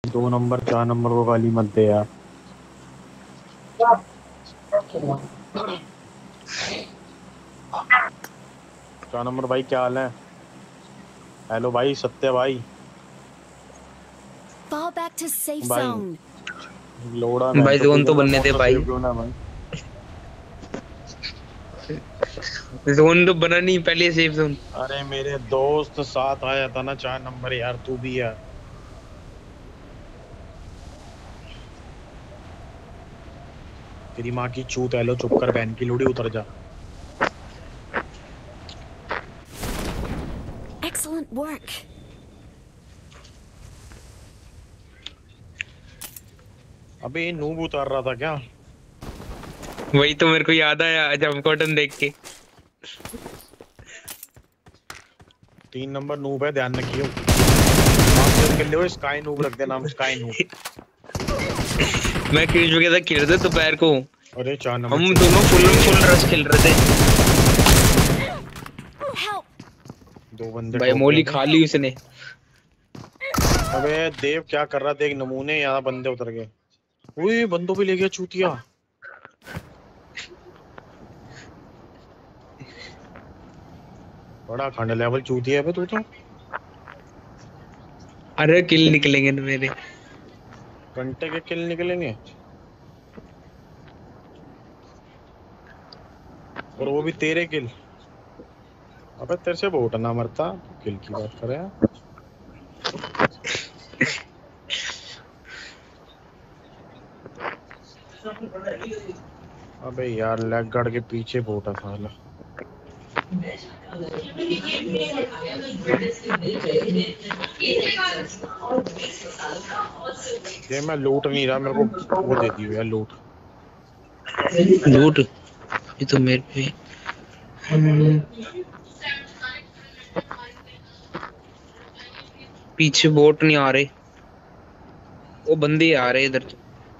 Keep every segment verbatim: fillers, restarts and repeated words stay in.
दो नंबर चार नंबर को गाली मत दे यार। चार नंबर भाई क्या हाल है? हेलो भाई सत्य भाई। Fall back to safe भाई zone. लोड़ा मैं भाई तो जोन तो किधर का बनने कौन दे सा भाई। सेव जोन है भाई? जोन तो बना नहीं, पहले सेफ जोन। अरे मेरे दोस्त साथ आया था ना चार नंबर यार, तू भी यार। तेरी माँ की चूत है, लो चुप कर, बहन की लूड़ी, उतर जा। Excellent work. अबे ये नूब उतार रहा था क्या? वही तो मेरे को याद आया जब कॉटन देख के। तीन नंबर नूब है, ध्यान रखियो। नाम चेंज कर लियो, स्काई नूब रख दे, नाम स्काई नूब। मैं क्रिश वगैरह खेल रहे थे दोपहर को। अरे चार नंबर हम चूत। दोनों फुल फुल रश खेल रहे थे। Help! दो बंदे भाई ठोक मोली रहे थे। खा ली उसने। अबे देव क्या कर रहा था, एक नमूने, यहाँ बंदे उतर गए। उई बंदों पे ले गया चूतिया। बड़ा खंड लेवल चूतिया है बे तू तो। अरे किल निकलेंगे ना मेरे। घंटे के किल निकलेंगे, और वो भी तेरे किल। अबे तेरे से वोट ना मरता, तू किल की बात कर रहा है। अबे यार लेग गार्ड के पीछे वोट है साला। ये मैं लूट नहीं रहा, मेरे को वो दे दियो यार लूट। लूट ये तो मेरे पे। पीछे बोट नहीं आ रहे, वो बंदे आ रहे इधर।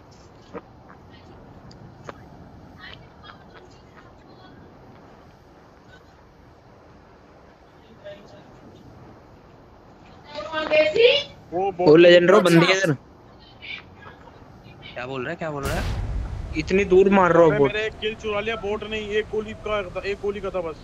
वो वो बोट नहीं लेजेंडरो था बंदे क्या? इधर। क्या बोल रहा है, क्या बोल रहा है? इतनी दूर मार रहा हो अबे बोट। मेरे एक किल चुरा लिया, बोट नहीं, एक गोली का था, एक गोली का था बस।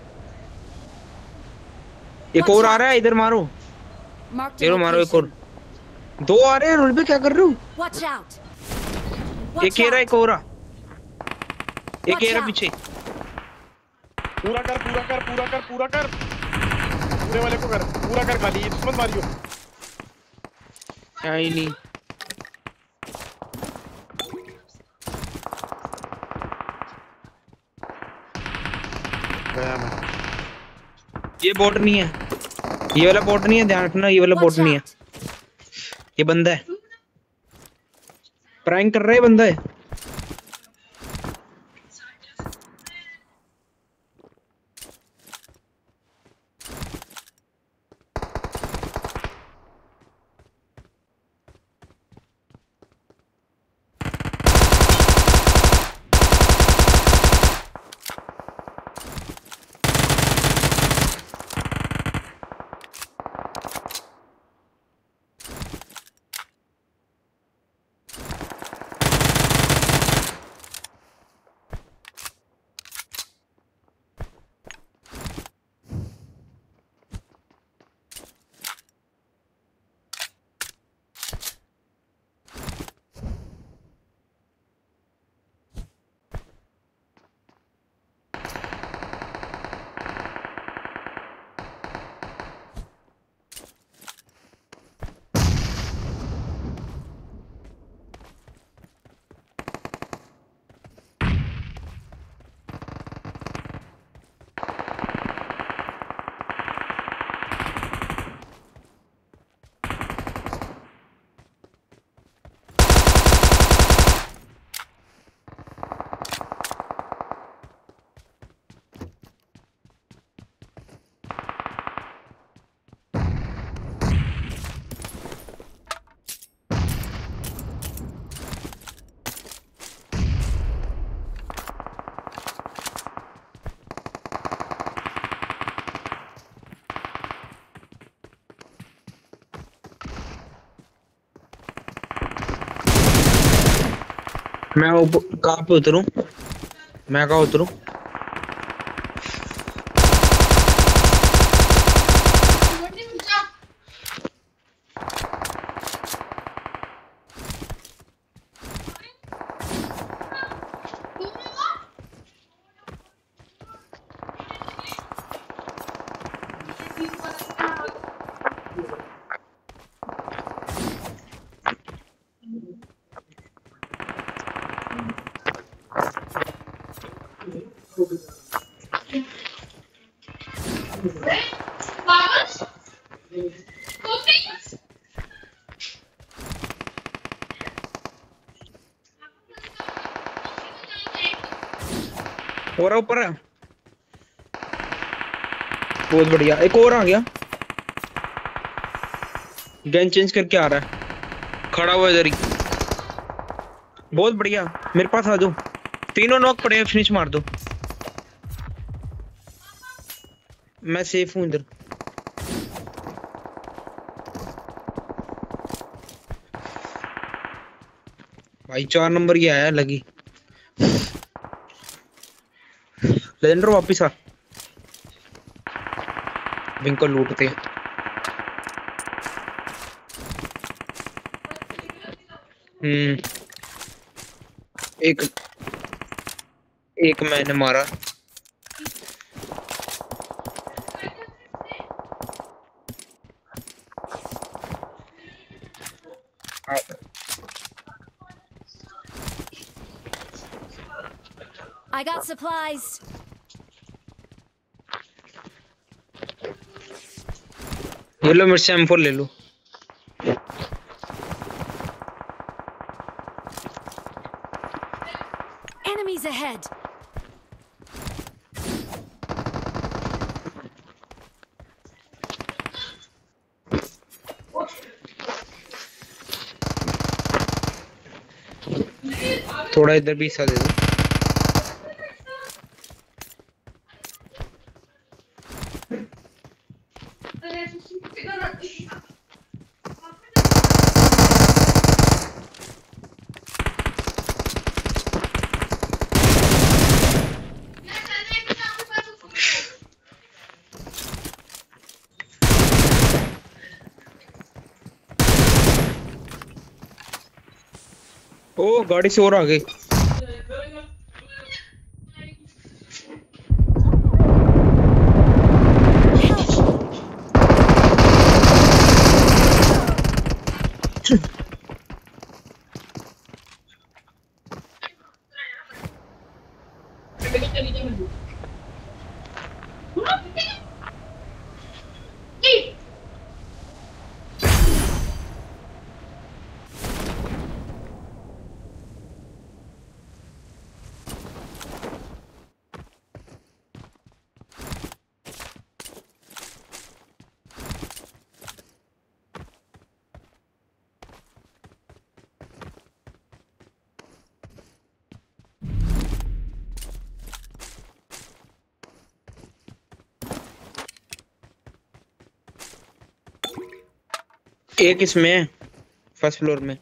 एक और आ रहा है, इधर मारो। Marked a ये लो मारो एक और। location. दो आ रहे हैं रोड पे, क्या कर रहे हो? Watch out. एक Watch ये रहा, out. एक और आ। एक Watch ये रहा out. पीछे। पूरा कर पूरा कर पूरा कर पूरा कर, पूरे वाले को कर, पूरा कर, खाली ये दुश्मन मारियो। क्या ही नहीं। गया मैं। ये बोट नहीं है, ये वाला बोट नहीं है, ध्यान रखना, ये वाला बोट Watch नहीं है। out. ये बंदा है, प्रैंक कर रहा है बंदा है। मैं ऊपर कहाँ पे उतरूं? मैं कहाँ उतरूं? और ऊपर है। बहुत बढ़िया, एक और आ गया। गन चेंज करके आ रहा है, खड़ा हुआ इधर ही। बहुत बढ़िया, मेरे पास आ जाओ। तीनों नॉक पड़े हैं, फिनिश मार दो। मैं सेफ हूं इधर। भाई चार नंबर ही आया लगी। लेजेंडर वापिस आ। विंग को लूटते हैं। हम्म एक एक मैंने मारा। I got supplies. ये लो, मेरे से एम फोर ले लो। Enemies ahead. थोड़ा इधर भी हिस्सा दे दो। ओ गाड़ी से और आ गई। एक इसमें है, फर्स्ट फ्लोर में।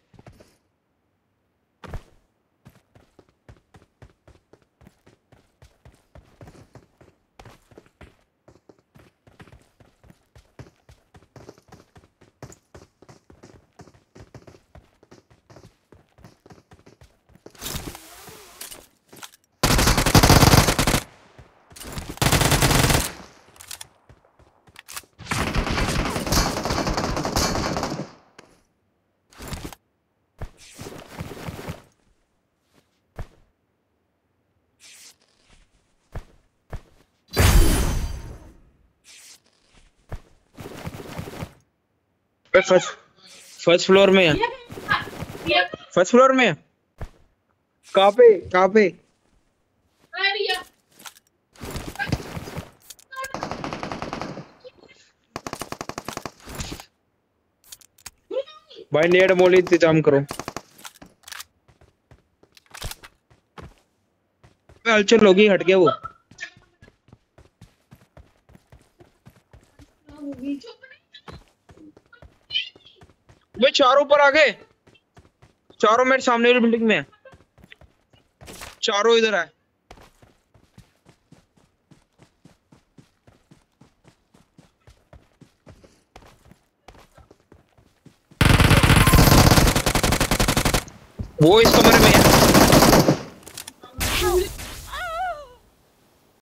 फर्स्ट फर्स्ट फ्लोर में है। फर्स्ट फ्लोर में है। कहाँ पे कहाँ पे? भाई नेड मोली इंतजाम करो। हलचल होगी, हट गया वो। भाई चारों ऊपर आ गए, चारों मेरे सामने वाली बिल्डिंग में है। चारों इधर है। वो इस कमरे में है।